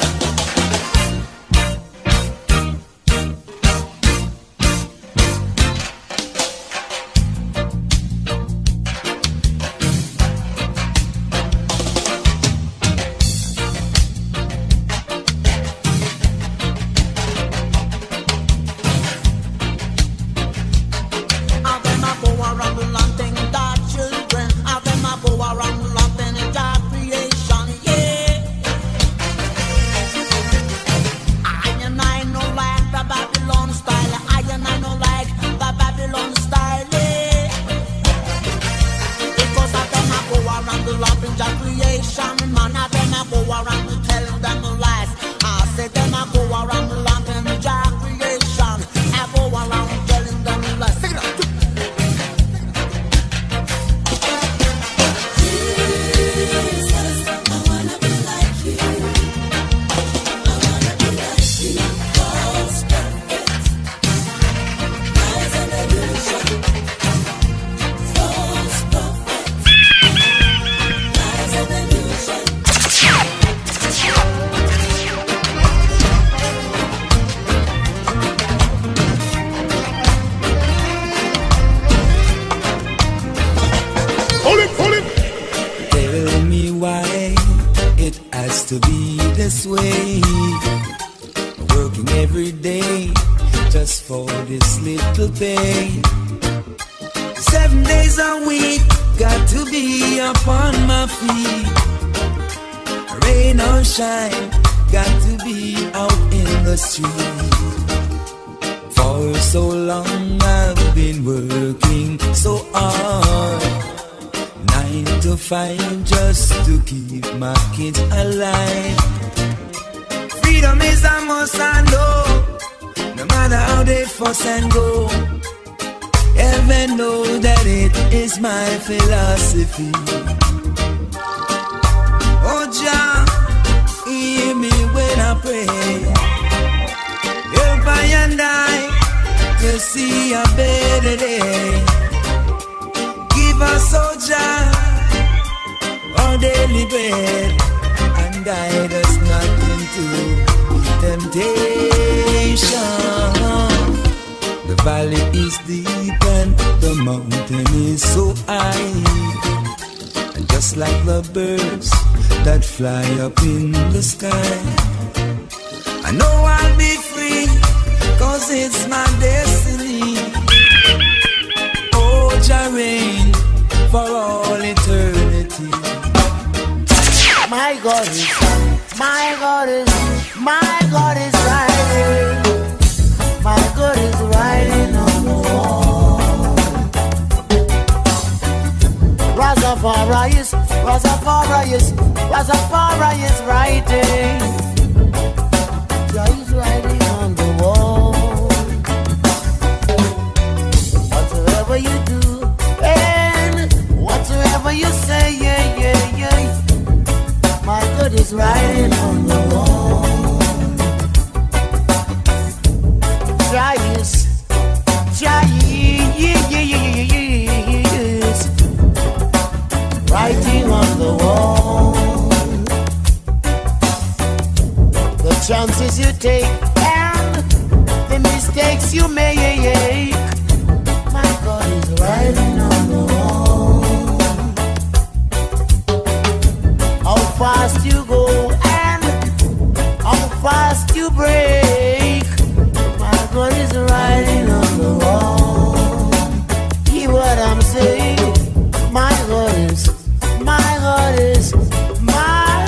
Have them a go around the land thing that children. Have them a go around the land thing that creation, yeah. I know like the Babylon style. I know like the Babylon style, yeah. Because have them a go around the land thing that creation, man. Have them a go around to tell them the lies. I say them a go around the land thing that creation. I go around telling them the lies. Sing it up. Jesus, I wanna be like you. I wanna be like you. False prophets, lies and illusion. False prophets, lies and illusion. Pull it, pull it. Tell me why it has to be this way. Working every day just for this little pay. 7 days a week, got to be up on my feet. Rain or shine, got to be out in the street. For so long I've been working so hard, 9 to 5 just to keep my kids alive. Freedom is a must, I know, no matter how they fuss and go. Heaven know that it is my philosophy. Oh Jah, hear me when I pray. Help I and I to see a better day. Give us, oh Jah, our daily bread, and guide us not into temptation. The valley is deep and the mountain is so high, and just like the birds that fly up in the sky, I know I'll be free, 'cause it's my destiny. Oh, Jah reign for all eternity. My God is, my God is, my God is riding. My God is riding on the wall. Rastafari is, Rastafari is, Rastafari is riding. Jah is riding on the wall. Whatever you do and whatever you say, yeah, yeah, yeah. My God is riding on the wall. Jah is writing on the wall. The chances you take and the mistakes you make. My God is writing on the wall. say, my God is, my God is, my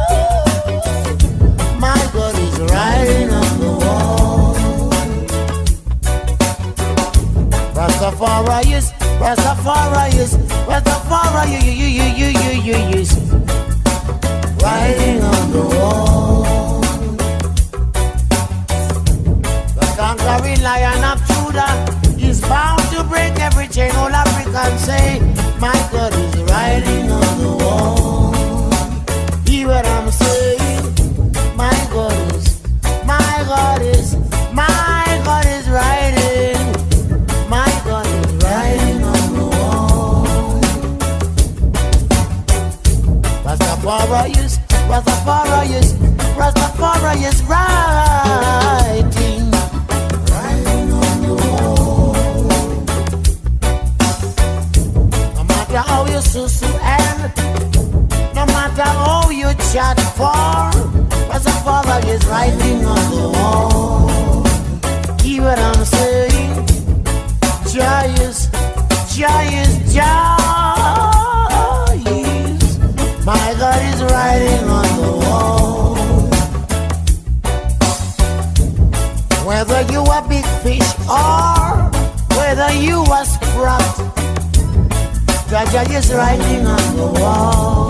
God is riding on the wall. Rastafari is, Rastafari is, Rastafari is riding on the wall. The conquering Lion of Judah is bound to break every chain. All Africans say, my God is riding on the wall. Hear what I'm saying? My God is, my God is, my God is riding. My God is riding on the wall. Rastafari is, Rastafari is, Rastafari is riding. Riding on the wall. No matter how you susu and no matter how you chat for, Rastafari is riding on the wall. Hear what I'm saying? Jah is, my God is riding on the wall. Whether you a big fish or whether you a sprat, Jah is riding on the wall.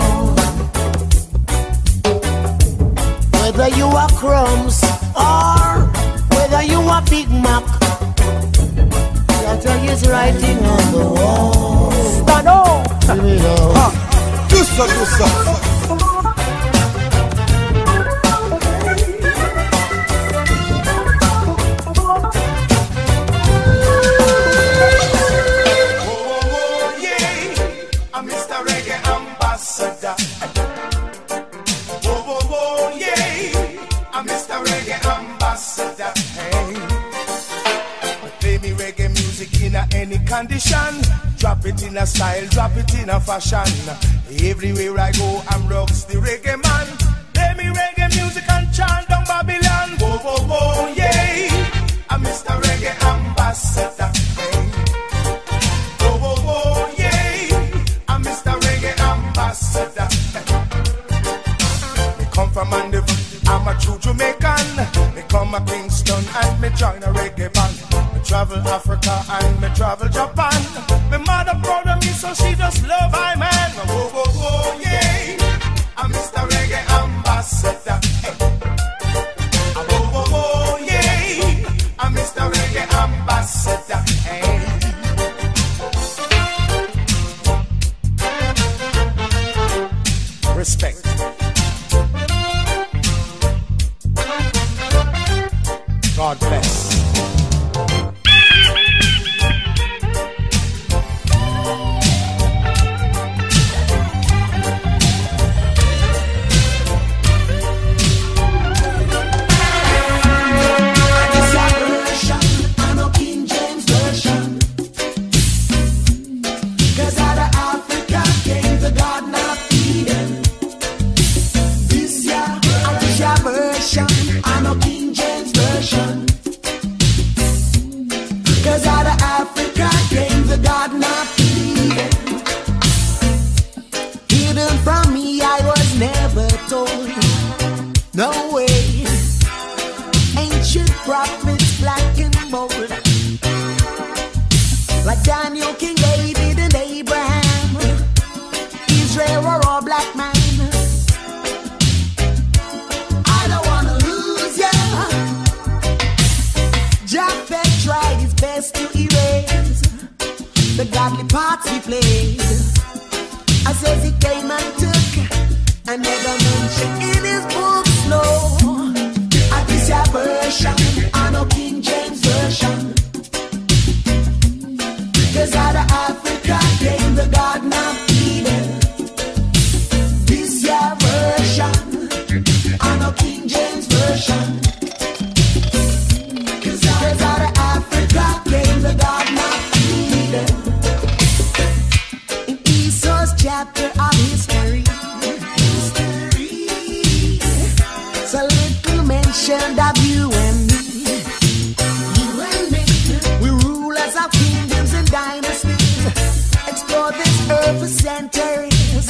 Whether you a crumbs or whether you a Big Mac, Jah is riding on the wall. Stano! Do so. I'm Mr. Reggae Ambassador. I'm Mr. Reggae Ambassador. Hey, play me reggae music in any condition. Drop it in a style, drop it in a fashion. Everywhere I go, I'm rocks the reggae man. Play me reggae music and chant down Babylon. Whoa, whoa, whoa, yeah. I'm Mr. Reggae Ambassador. Hey. Whoa, whoa, whoa, yeah. I'm Mr. Reggae Ambassador. Me come from Mandeville, I'm a true Jamaican. Me come a Kingston and me join a reggae band. Me travel Africa and me travel Japan. My mother proud of me, so she just love I man. Whoa, whoa, whoa, yeah. I'm Mr. Reggae Ambassador. Hey. Whoa, whoa, whoa, yeah. I'm Mr. Reggae Ambassador. Hey. Respect. God bless. No way, ancient prophets black and bold, like Daniel, King David and Abraham, Israel were all black men. I don't wanna lose ya. Japheth tried his best to erase the godly parts he played. I says he came and took and never mentioned in his books. No, I this your version, I know King James version. Cause out of Africa came the garden of Eden. This your version, I know King James version. Cause out of Africa came the garden of Eden. In Esau's chapter of history, a little mention of you and me. You and me. We rulers of kingdoms and dynasties. for this earth for centuries.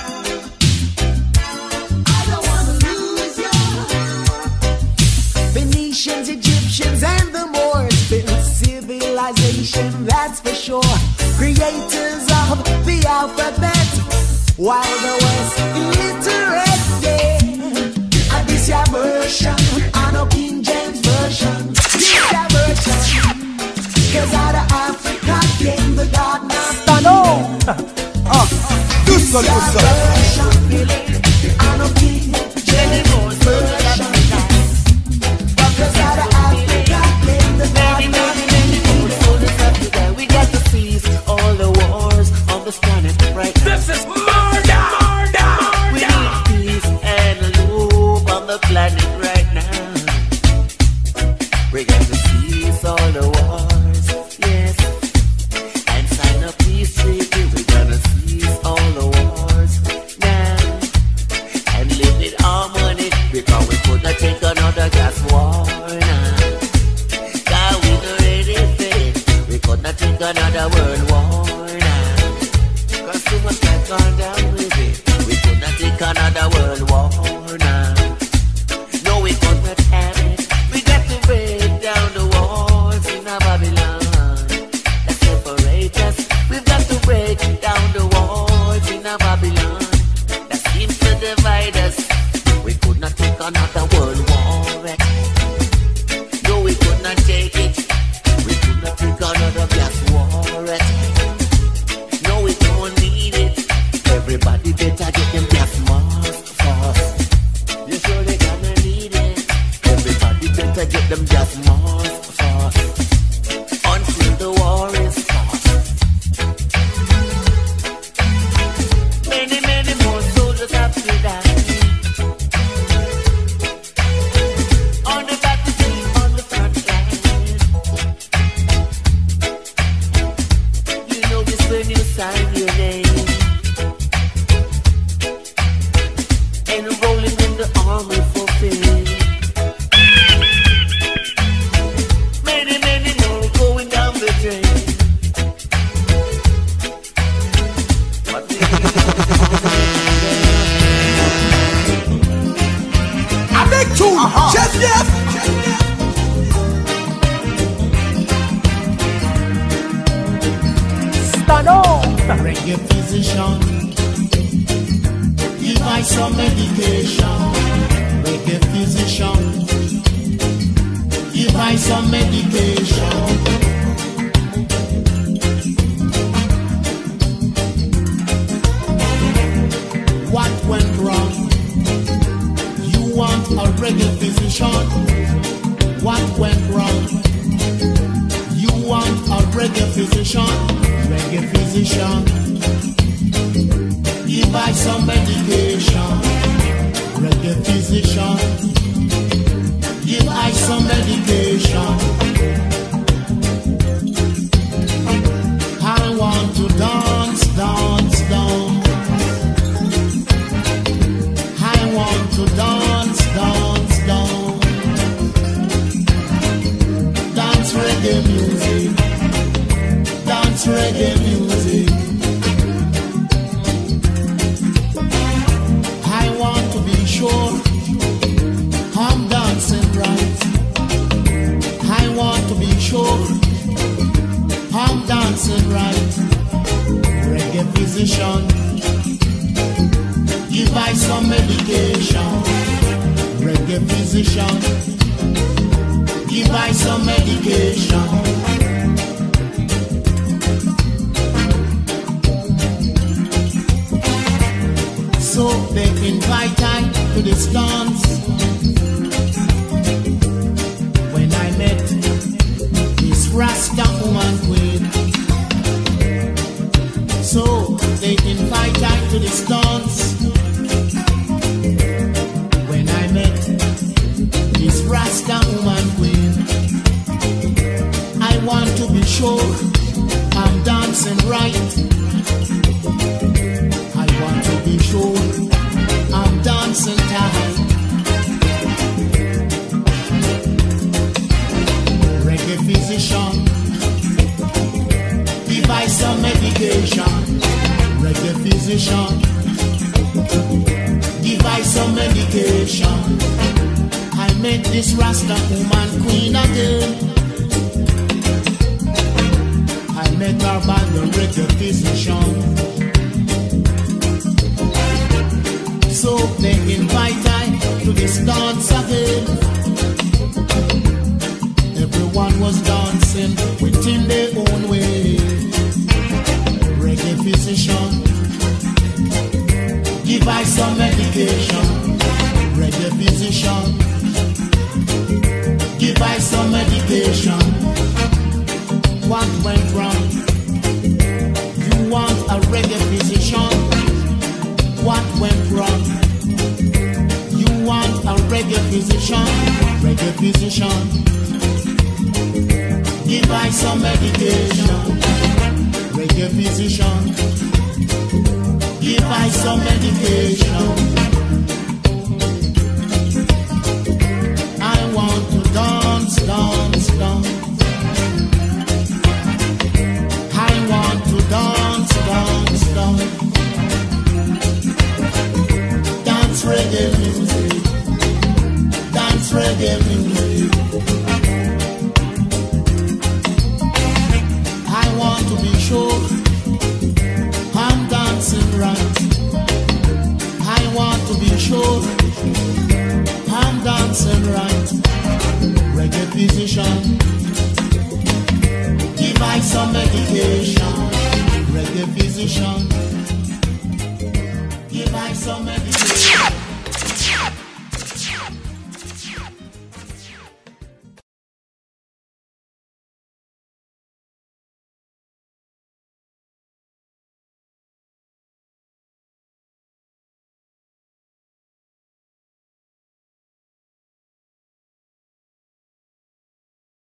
I don't wanna lose you. Phoenicians, Egyptians, and the Moors built civilization, that's for sure. Creators of the alphabet, while the West illiterate, yeah. And this your version, I know King James version. This your version, 'cause out of Africa came the garden of Stano. This your version, I know King James version. 'Cause out of Africa came the garden of We got to seize all the wars on this planet right now. This is murder! We need peace and love on the planet right now. We got to seize all the wars, yes, and sign a peace treaty. We gotta seize all the wars now and live in harmony, because we could not take another gas war now. God, we not ready for it. We could not take another world war now, 'cause too much has gone down with it. We could not take another world war now. No, we could not have it. We got to break down the walls in Babylon that separate us. We've got to break down the walls in Babylon that seems to divide us. We could not take another world war. No, we could not take it. We could not take another gas war. No, we don't need it. Everybody better get them gas masks fast. You surely gonna need it. Everybody better get them gas masks fast until the war is fought. Many, many more soldiers have to die on the battlefield, on the front line. You know this when you sign your name, enrolling in the army for fame. Many, many more going down the drain. What we I make two. Yes, yes. Stano. Reggae physician, give I some medication. Reggae physician, give I some medication. What went wrong? You want a reggae physician? What went wrong? You want a reggae physician? Reggae physician, give I some medication. Reggae physician, give I some medication. I want to dance, dance, dance. I want to dance, dance, dance. Dance reggae music. Dance reggae music. I want to be sure I'm dancing right. I want to be sure I'm dancing right. Reggae physician, give I some medication. Reggae physician, give I some medication. So they invite I to this dance. When I met this Rasta woman queen, so they invite I to this dance. When I met this Rasta woman queen, I want to be sure I'm dancing right. I want to be sure I'm dancing tight. Reggae physician, give I some medication. physician, give I some medication. I make this Rasta woman queen again. I make her by the reggae physician. So they invite I to this dance again. Everyone was dancing within their own way. Reggae physician, give I some medication. Reggae physician, give I some medication. What went wrong? You want a reggae physician? What went wrong? You want a reggae physician? Reggae physician, give I some medication. Reggae physician, give I some medication. I want to dance, dance, dance. I want to dance, dance, dance. Dance reggae music, dance reggae music. I want to be sure I'm dancing right. I want to be sure I'm dancing right. Reggae physician, give I some medication. Reggae physician, give I some medication.